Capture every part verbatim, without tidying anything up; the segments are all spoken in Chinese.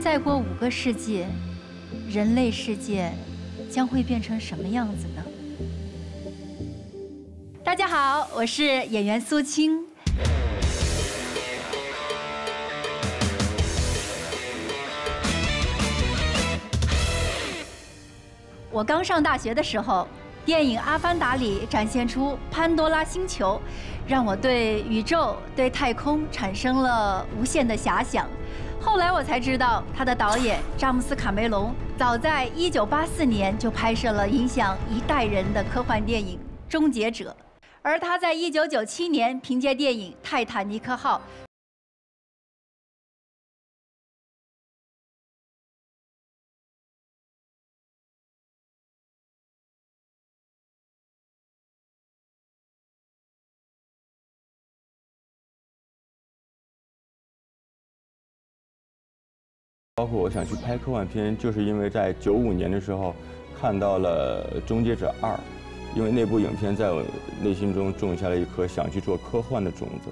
再过五个世纪，人类世界将会变成什么样子呢？大家好，我是演员苏青。我刚上大学的时候，电影《阿凡达》里展现出潘多拉星球，让我对宇宙、对太空产生了无限的遐想。后来我才知道，他的导演詹姆斯·卡梅隆早在一九八四年就拍摄了影响一代人的科幻电影《终结者》，而他在一九九七年凭借电影《泰坦尼克号》。 包括我想去拍科幻片，就是因为在九五年的时候看到了《终结者二》，因为那部影片在我内心中种下了一颗想去做科幻的种子。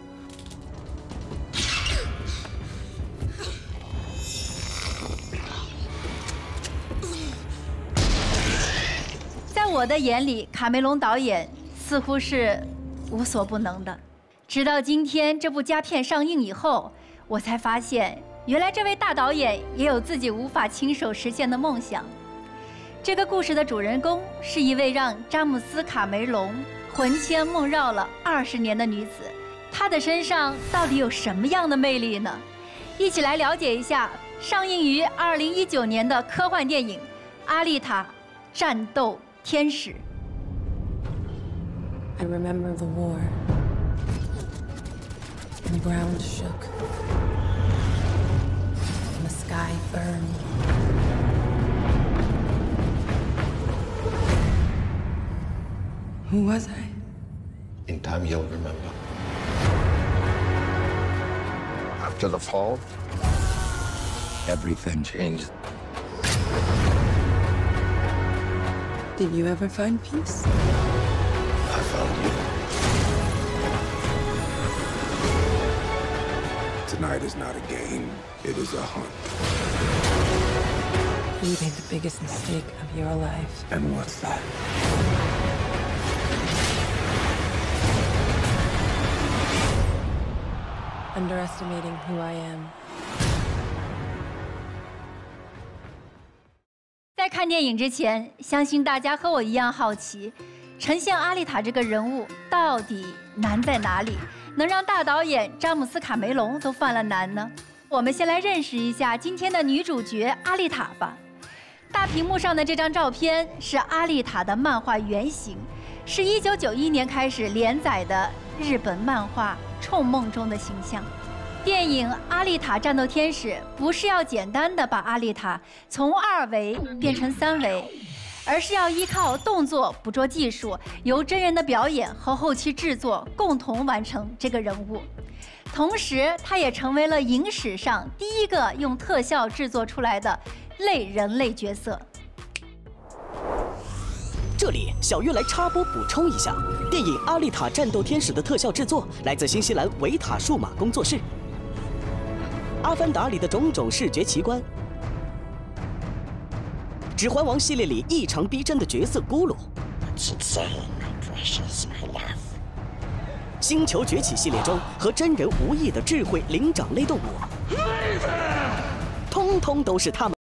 在我的眼里，卡梅隆导演似乎是无所不能的。直到今天这部佳片上映以后，我才发现。 原来这位大导演也有自己无法亲手实现的梦想。这个故事的主人公是一位让詹姆斯·卡梅隆魂牵梦绕了二十年的女子，她的身上到底有什么样的魅力呢？一起来了解一下上映于二零一九年的科幻电影《阿丽塔：战斗天使》。 I remember the war. The ground shook. The sky burned. Who was I? In time, you'll remember. After the fall, everything changed. Did you ever find peace? I found you. Tonight is not a game, it is a hunt. You made the biggest mistake of your life. And what's that? Underestimating who I am. 在看电影之前，相信大家和我一样好奇，呈现阿丽塔这个人物到底难在哪里？ 能让大导演詹姆斯·卡梅隆都犯了难呢？我们先来认识一下今天的女主角阿丽塔吧。大屏幕上的这张照片是阿丽塔的漫画原型，是一九九一年开始连载的日本漫画《冲梦》中的形象。电影《阿丽塔：战斗天使》不是要简单的把阿丽塔从二维变成三维。 而是要依靠动作捕捉技术，由真人的表演和后期制作共同完成这个人物。同时，他也成为了影史上第一个用特效制作出来的类人类角色。 这里，小月来插播补充一下：电影《阿丽塔：战斗天使》的特效制作来自新西兰维塔数码工作室。《阿凡达》里的种种视觉奇观。 《指环王》系列里异常逼真的角色咕噜，《星球崛起》系列中和真人无异的智慧灵长类动物，通通都是他们。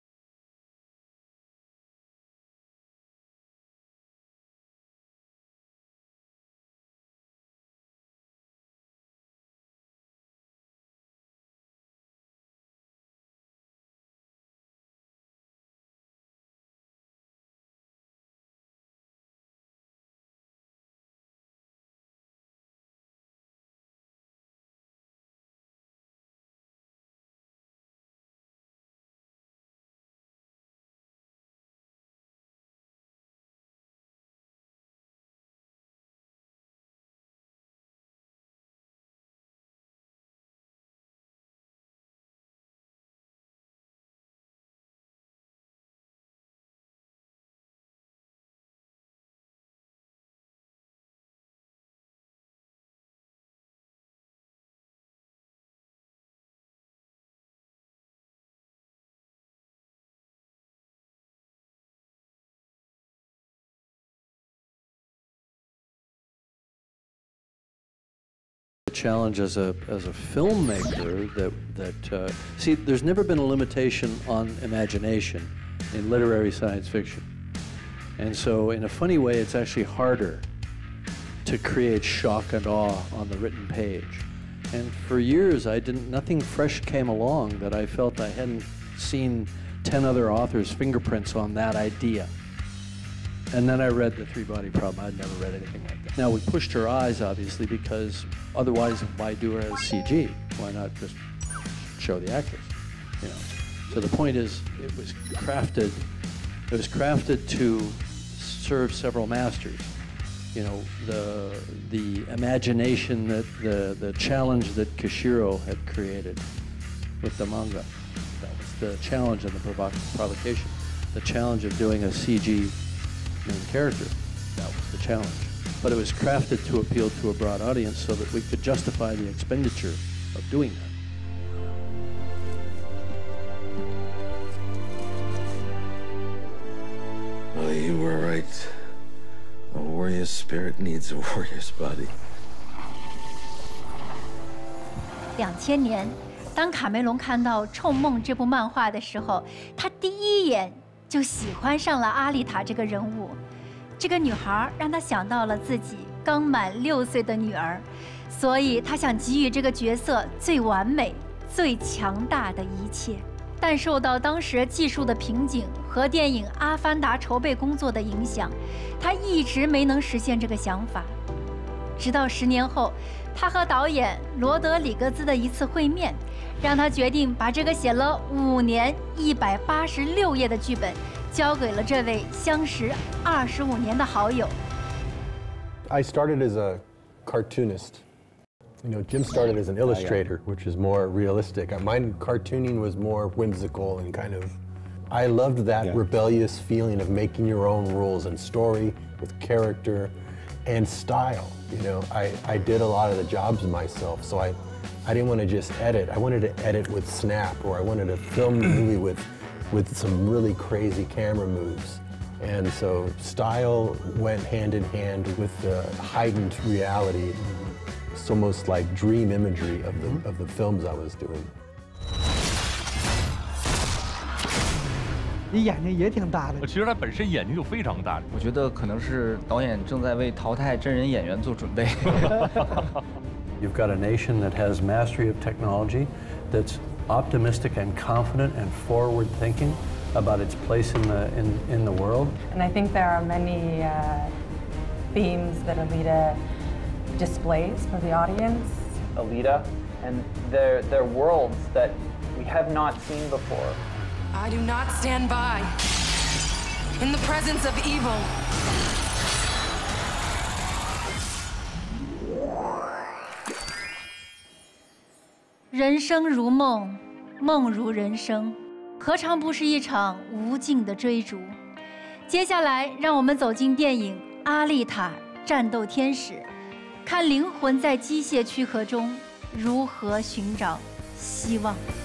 challenge as a as a filmmaker that that uh, see, there's never been a limitation on imagination in literary science fiction, and so in a funny way, it's actually harder to create shock and awe on the written page. And for years, I didn't. Nothing fresh came along that I felt I hadn't seen ten other authors' fingerprints on that idea. And then I read The Three-Body Problem. I'd never read anything like that. Now, we pushed her eyes, obviously, because otherwise, why do her as C G? Why not just show the actress? You know. So the point is, it was crafted. It was crafted to serve several masters. You know, the the imagination that the the challenge that Kishiro had created with the manga. That was the challenge and the provo provocation. The challenge of doing a C G main character. That was the challenge. But it was crafted to appeal to a broad audience so that we could justify the expenditure of doing that. Well, you were right. A warrior's spirit needs a warrior's body. 两千年，当卡梅隆看到《冲梦》这部漫画的时候，他第一眼就喜欢上了阿丽塔这个人物。这个女孩让他想到了自己刚满六岁的女儿，所以他想给予这个角色最完美、最强大的一切。但受到当时技术的瓶颈和电影《阿凡达》筹备工作的影响，他一直没能实现这个想法。直到十年后，他和导演罗德里格兹的一次会面，让他决定把这个写了五年、一百八十六页的剧本交给了这位相识二十五年的好友。 I started as a cartoonist. You know, Jim started as an illustrator, which is more realistic. Mine cartooning was more whimsical and kind of. I loved that yeah. rebellious feeling of making your own rules and story with character and style. You know, I, I did a lot of the jobs myself, so I, I didn't want to just edit. I wanted to edit with snap, or I wanted to film the movie with, with some really crazy camera moves. And so style went hand in hand with the heightened reality. It's almost like dream imagery of the, of the films I was doing. 你眼睛也挺大的。 其实他本身眼睛就非常大。 我觉得可能是导演正在为淘汰真人演员做准备。 You've got a nation that has mastery of technology, that's optimistic and confident and forward-thinking about its place in the in in the world. And I think there are many uh, themes that Alita displays for the audience. Alita and their their worlds that we have not seen before. I do not stand by in the presence of evil. 人生如梦，梦如人生，何尝不是一场无尽的追逐？接下来，让我们走进电影《阿丽塔：战斗天使》，看灵魂在机械躯壳中如何寻找希望。